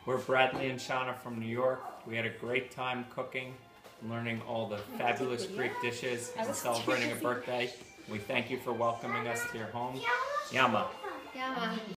We're Bradley and Shana from New York. We had a great time cooking and learning all the fabulous Greek dishes and celebrating a birthday. We thank you for welcoming us to your home. Yama. Yama.